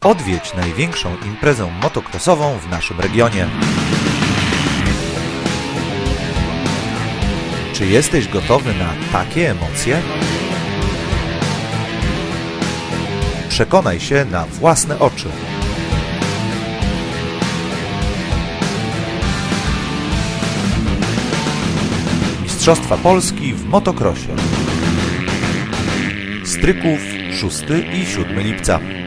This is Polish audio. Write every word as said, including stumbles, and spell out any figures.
Odwiedź największą imprezę motocrossową w naszym regionie. Czy jesteś gotowy na takie emocje? Przekonaj się na własne oczy. Mistrzostwa Polski w motocrossie. Stryków szóstego i siódmego lipca.